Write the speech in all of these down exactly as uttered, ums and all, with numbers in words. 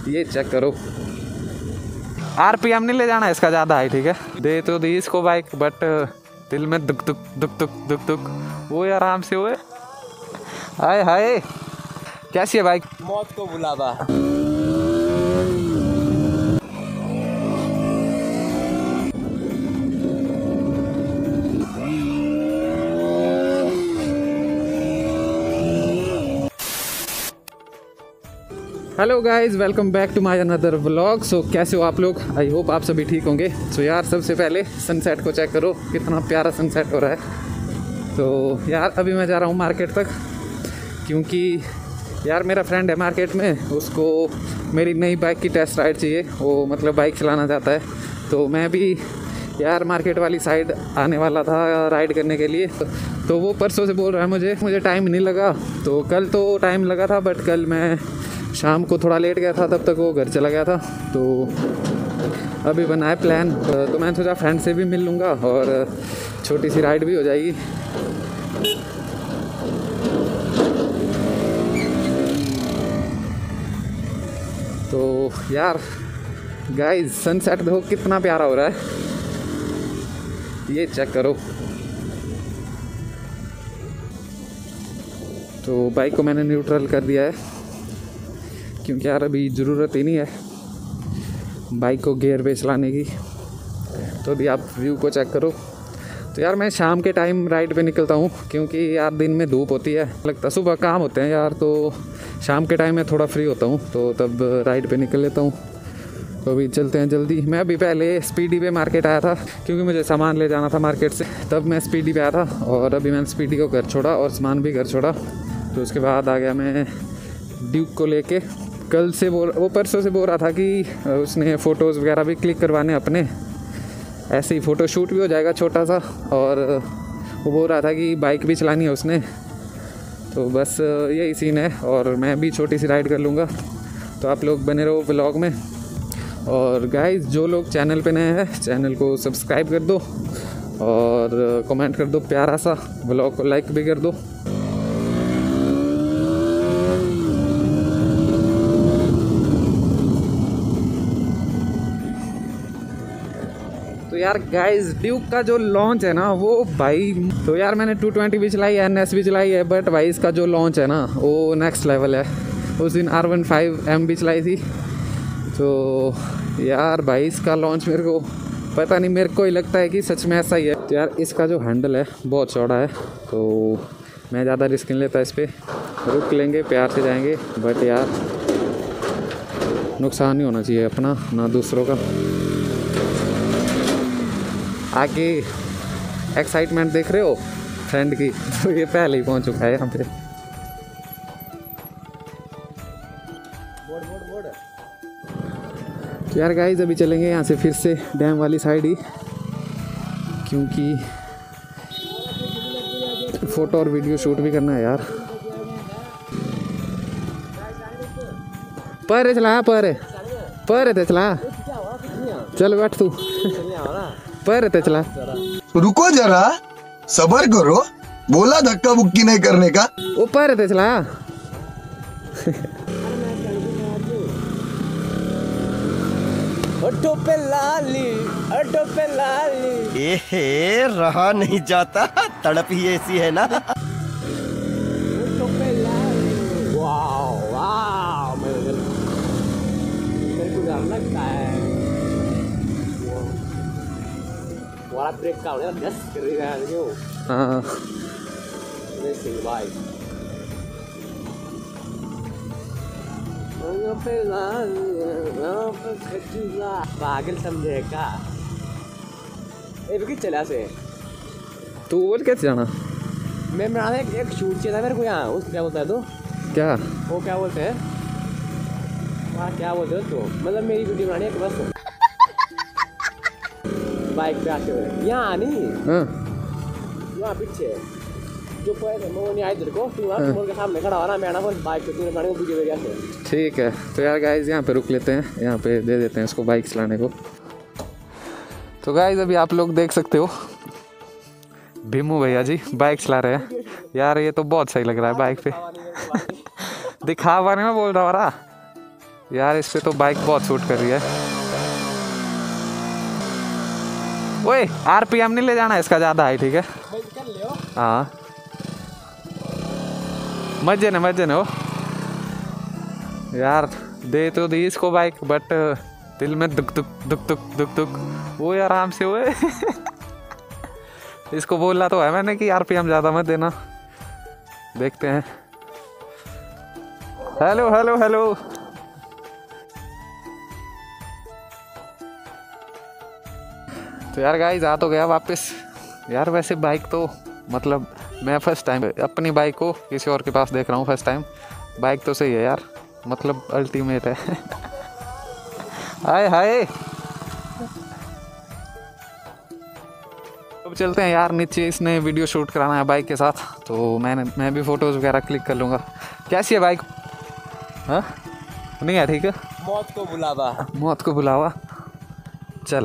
ये चेक करो, आरपीएम नहीं ले जाना इसका ज़्यादा है, ठीक है। दे तो दी इसको बाइक, बट दिल में दुख दुख दुख दुख दुख दुख वो आराम से हुए। हाय हाय, कैसी है बाइक? मौत को बुलावा। Hello guys, welcome back to my another vlog. So कैसे हो आप लोग? आई होप आप सभी ठीक होंगे। सो so, यार सबसे पहले सनसेट को चेक करो, कितना प्यारा सनसेट हो रहा है। तो यार अभी मैं जा रहा हूँ मार्केट तक, क्योंकि यार मेरा फ्रेंड है मार्केट में, उसको मेरी नई बाइक की टेस्ट राइड चाहिए। वो मतलब बाइक चलाना चाहता है, तो मैं भी यार मार्केट वाली साइड आने वाला था राइड करने के लिए। तो वो परसों से बोल रहा है मुझे मुझे टाइम नहीं लगा। तो कल तो टाइम लगा था, बट कल मैं शाम को थोड़ा लेट गया था, तब तक वो घर चला गया था। तो अभी बना है प्लान, तो मैंने सोचा फ्रेंड से भी मिल लूँगा और छोटी सी राइड भी हो जाएगी। तो यार गाइस, सनसेट देखो कितना प्यारा हो रहा है, ये चेक करो। तो बाइक को मैंने न्यूट्रल कर दिया है, क्योंकि यार अभी ज़रूरत ही नहीं है बाइक को गियर पे चलाने की। तो अभी आप व्यू को चेक करो। तो यार मैं शाम के टाइम राइड पे निकलता हूँ, क्योंकि यार दिन में धूप होती है, लगता सुबह काम होते हैं यार, तो शाम के टाइम में थोड़ा फ्री होता हूँ, तो तब राइड पे निकल लेता हूँ। तो अभी चलते हैं जल्दी। मैं अभी पहले स्पीडी पे मार्केट आया था, क्योंकि मुझे सामान ले जाना था मार्केट से, तब मैं स्पीडी पे आया था। और अभी मैंने स्पीडी को घर छोड़ा और सामान भी घर छोड़ा। तो उसके बाद आ गया मैं ड्यूक को लेके। कल से बोल वो परसों से बोल रहा था कि उसने फ़ोटोज़ वगैरह भी क्लिक करवाने अपने, ऐसे ही फ़ोटो शूट भी हो जाएगा छोटा सा। और वो बोल रहा था कि बाइक भी चलानी है उसने। तो बस यही सीन है, और मैं भी छोटी सी राइड कर लूँगा। तो आप लोग बने रहो व्लॉग में। और गाइस, जो लोग चैनल पे नए हैं, चैनल को सब्सक्राइब कर दो और कमेंट कर दो प्यारा सा, व्लॉग को लाइक भी कर दो। तो यार गाइस, ड्यूक का जो लॉन्च है ना, वो भाई, तो यार मैंने टू ट्वेंटी भी चलाई है, एन एस भी चलाई है, बट भाई इसका जो लॉन्च है ना, वो नेक्स्ट लेवल है। उस दिन आर वन फाइव एम भी चलाई थी। तो यार भाई इसका लॉन्च मेरे को पता नहीं, मेरे को ही लगता है कि सच में ऐसा ही है। तो यार इसका जो हैंडल है बहुत चौड़ा है, तो मैं ज़्यादा रिस्क नहीं लेता इस पर। रुक लेंगे, प्यार से जाएंगे, बट यार नुकसान नहीं होना चाहिए अपना ना दूसरों का। आगे एक्साइटमेंट देख रहे हो फ्रेंड की, तो ये पहले ही पहुंच चुका है यहाँ पे। तो यार गाइस, अभी चलेंगे यहाँ से फिर से डैम वाली साइड ही, क्योंकि फ़ोटो और वीडियो शूट भी करना है यार। पर चला पर पर ते चला, चल बैठ तू पर ते चला। रुको जरा, सबर करो, बोला धक्का बुक्की नहीं करने का। वो पर ते चला। ऑटो पे लाली, ऑटो पे लाली। ए रहा नहीं जाता, तड़प ही ऐसी है ना। ऑटो पे लाली। वाओ वाओ, मेरे को डर लगता है। वाला ब्रेक का उन्हें दस कर रहा है क्यों? हाँ रेसिंग बाइक। पागल समझेगा। ए भी चला से तू बोल कैसे जाना? मैं मेरा एक, एक शूट चाहिए था मेरे को यहाँ। उसको क्या बोलता है तू? क्या वो क्या बोलते हैं वहाँ, क्या बोलते हो तू? मतलब मेरी वीडियो बनानी है बस बाइक पे आते हुए। यहाँ नहीं, हाँ यहाँ पीछे जो पैसे वो नहीं आए तेरे को, तू वहाँ मोड़ के सामने खड़ा हो ना, मैं ना बस बाइक पे तूने बनाने को वीडियो वगैरह से। ठीक है। तो यार गाइस, यहाँ पे रुक लेते हैं, यहाँ पे दे देते हैं इसको बाइक चलाने को। तो गाइस, अभी आप लोग देख सकते हो भीमू भैया जी बाइक चला रहे हैं। यार ये तो बहुत सही लग रहा है बाइक पे। दिखावा नहीं मैं बोल रहा हूँ। यार इस पे तो बाइक बहुत सूट कर रही है। ओए आरपीएम नहीं ले जाना इसका ज़्यादा है, ठीक है? हाँ मजे ने मजे ने हो यार, दे तो दी इसको बाइक, बट दिल में दुख दुख दुख दुख दुख दुख। वो आराम से हुए इसको बोला तो है मैंने कि आरपीएम ज़्यादा मत देना। देखते हैं। Hello hello hello. तो यार गाइस आ तो गया वापस। यार वैसे बाइक तो मतलब मैं फर्स्ट टाइम अपनी बाइक को किसी और के पास देख रहा हूँ फर्स्ट टाइम। बाइक तो सही है यार, मतलब अल्टीमेट है। हाय हाय। अब चलते हैं यार नीचे, इसने वीडियो शूट कराना है बाइक के साथ, तो मैंने मैं भी फ़ोटोज़ वगैरह क्लिक कर लूँगा। कैसी है बाइक? हाँ नहीं है, ठीक है। मौत को बुलावा, मौत को बुलावा। चल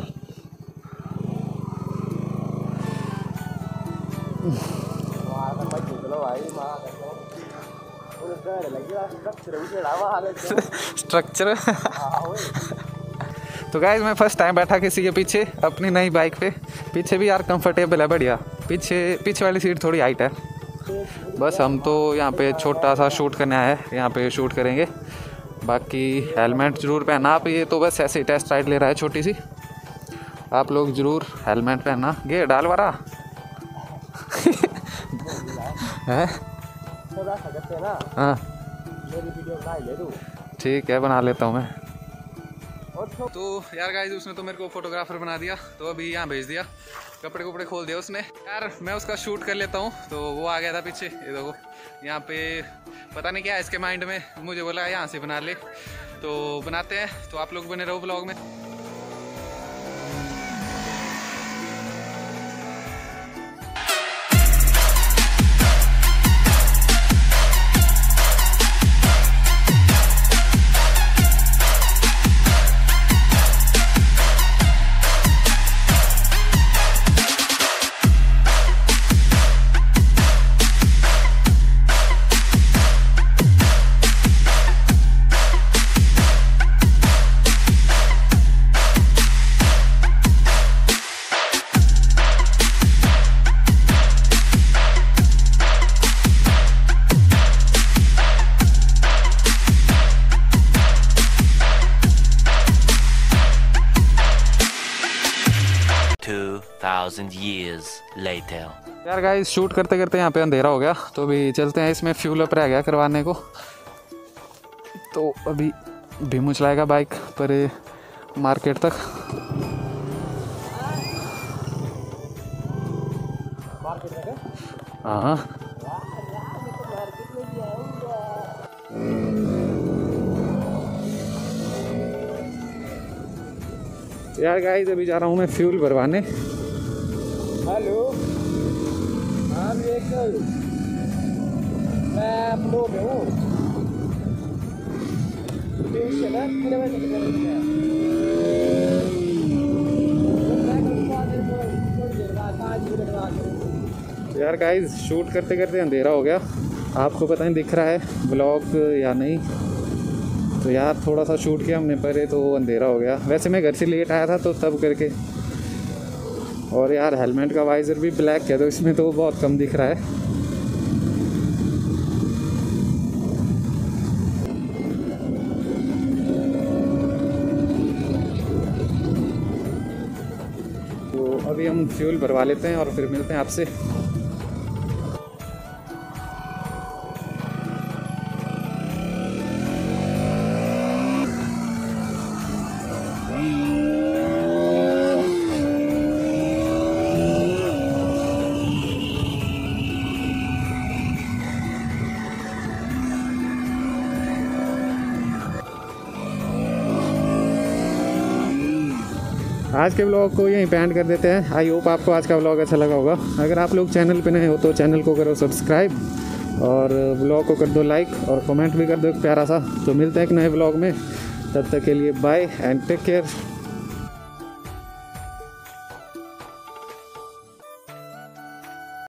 स्ट्रक्चर। तो गाइस मैं फर्स्ट टाइम बैठा किसी के पीछे अपनी नई बाइक पे। पीछे भी यार कंफर्टेबल है, बढ़िया। पीछे पीछे वाली सीट थोड़ी हाइट है। बस हम तो यहाँ पे छोटा सा शूट करने आए हैं, यहाँ पे शूट करेंगे। बाकी हेलमेट ज़रूर पहना आप, ये तो बस ऐसे ही टेस्ट राइड ले रहा है छोटी सी। आप लोग ज़रूर हेलमेट पहनना। गे डाल वारा है। हाँ ठीक है, बना लेता हूँ मैं। तो यार गाइस उसने तो मेरे को फोटोग्राफर बना दिया, तो अभी यहाँ भेज दिया, कपड़े कपड़े खोल दिया उसने। यार मैं उसका शूट कर लेता हूँ। तो वो आ गया था पीछे, ये देखो यहाँ पे पता नहीं क्या है इसके माइंड में, मुझे बोला यहाँ से बना ले, तो बनाते हैं। तो आप लोग बने रहो ब्लॉग में। two thousand years later. यार गाइस शूट करते करते यहाँ पे अंधेरा हो गया, तो अभी चलते हैं। इसमें फ्यूल अप रह गया करवाने को, तो अभी भीमू चलाएगा बाइक पर मार्केट तक। हाँ यार गाइस अभी जा रहा हूँ मैं फ्यूल भरवाने। हेलो हाँ व्हीकल, मैं फ्लो में हूँ। कितने बजे कितने बजे तो यार गाइस शूट करते करते अंधेरा हो गया। आपको पता नहीं दिख रहा है ब्लॉग या नहीं, तो यार थोड़ा सा शूट किया हमने पहले, तो अंधेरा हो गया। वैसे मैं घर से लेट आया था तो तब करके। और यार हेलमेट का वाइज़र भी ब्लैक है, तो इसमें तो बहुत कम दिख रहा है। तो अभी हम फ्यूल भरवा लेते हैं और फिर मिलते हैं आपसे। आज के ब्लॉग को यहीं पे एंड कर देते हैं। आई होप आपको आज का ब्लॉग अच्छा लगा होगा। अगर आप लोग चैनल पे नए हो तो चैनल को करो सब्सक्राइब और ब्लॉग को कर दो लाइक और कमेंट भी कर दो एक प्यारा सा। तो मिलते हैं एक नए ब्लॉग में, तब तक के लिए बाय एंड टेक केयर।